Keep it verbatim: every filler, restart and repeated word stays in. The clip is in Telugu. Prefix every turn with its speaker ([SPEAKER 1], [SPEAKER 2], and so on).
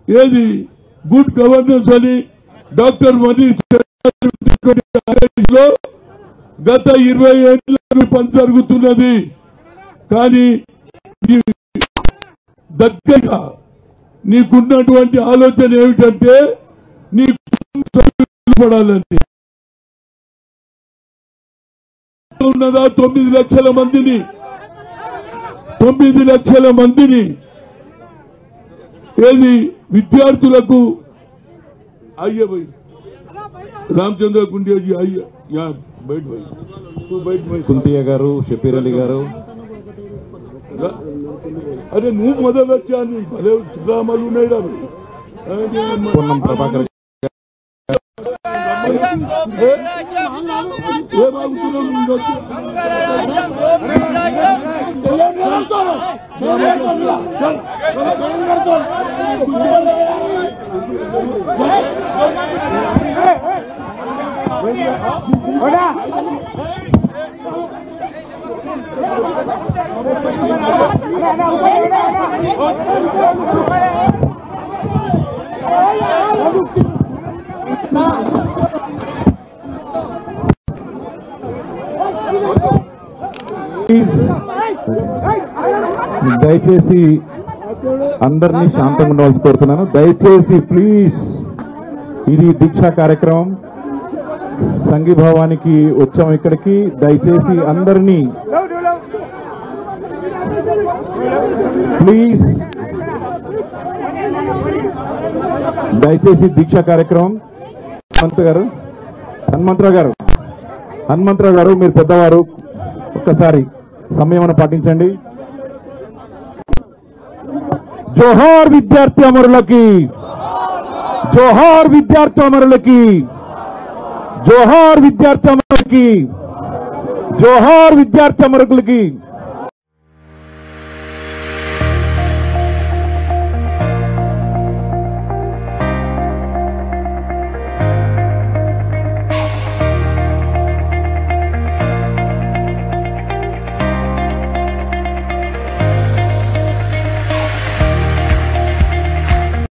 [SPEAKER 1] ఏది గుడ్ గవర్నెన్స్ అని డాక్టర్ మనీ లో గత ఇరవై ఏళ్ళ పని జరుగుతున్నది. కానీ దగ్గరగా నీకున్నటువంటి ఆలోచన ఏమిటంటే నీ పడాలని ఉన్నదా తొమ్మిది లక్షల మందిని తొమ్మిది లక్షల మందిని ఏది విద్యార్థులకు అయ్యే भाई रामचंद्र कुंडिया जी आइए यहाँ बैठ भाई तू बैठ भाई
[SPEAKER 2] कुंतिया गारू शबीर अली गारू
[SPEAKER 1] अरे नू मदद अच्छा नहीं भले सुधा मालूम नहीं रहा भाई
[SPEAKER 2] पूनम प्रभाकर
[SPEAKER 1] ये बाबू तुम
[SPEAKER 2] దయచేసి అందరినీ శాంతంగా ఉండవలసి కోరుతున్నాను. దయచేసి ప్లీజ్, ఇది దీక్షా కార్యక్రమం, సంఘీభావానికి వచ్చాము ఇక్కడికి. దయచేసి అందరినీ ప్లీజ్, దయచేసి దీక్షా కార్యక్రమం. హనుమంతరావు గారు హనుమంతరావు గారు హనుమంతరావు గారు మీరు పెద్దవారు, ఒక్కసారి సంయమనం పాటించండి. జోహార్ విద్యార్థి అమరులకి, జోహార్ విద్యార్థి అమరులకి, జోహార్ విద్యార్థి అమరులకి, జోహార్ విద్యార్థి అమరులకి.